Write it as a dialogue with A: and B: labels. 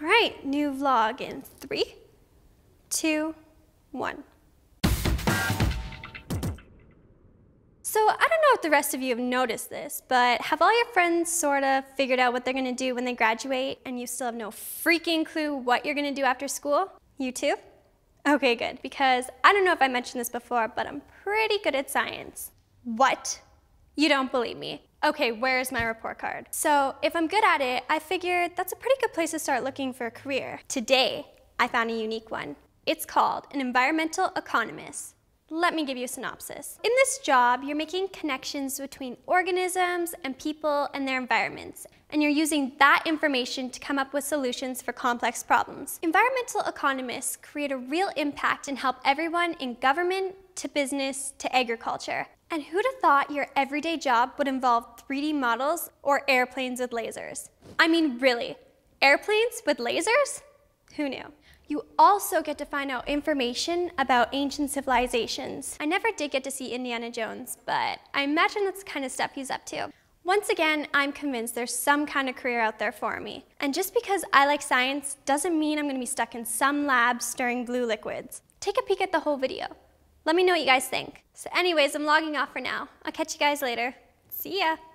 A: All right, new vlog in 3, 2, 1. So I don't know if the rest of you have noticed this, but have all your friends sort of figured out what they're gonna do when they graduate and you still have no freaking clue what you're gonna do after school? You too? Okay, good, because I don't know if I mentioned this before, but I'm pretty good at science. What? You don't believe me? Okay, where's my report card? So if I'm good at it, I figured that's a pretty good place to start looking for a career. Today, I found a unique one. It's called an environmental economist. Let me give you a synopsis. In this job, you're making connections between organisms and people and their environments, and you're using that information to come up with solutions for complex problems. Environmental economists create a real impact and help everyone in government to business to agriculture. And who'd have thought your everyday job would involve 3D models or airplanes with lasers? I mean, really, airplanes with lasers? Who knew? You also get to find out information about ancient civilizations. I never did get to see Indiana Jones, but I imagine that's the kind of stuff he's up to. Once again, I'm convinced there's some kind of career out there for me. And just because I like science doesn't mean I'm gonna be stuck in some lab stirring blue liquids. Take a peek at the whole video. Let me know what you guys think. So anyways, I'm logging off for now. I'll catch you guys later. See ya.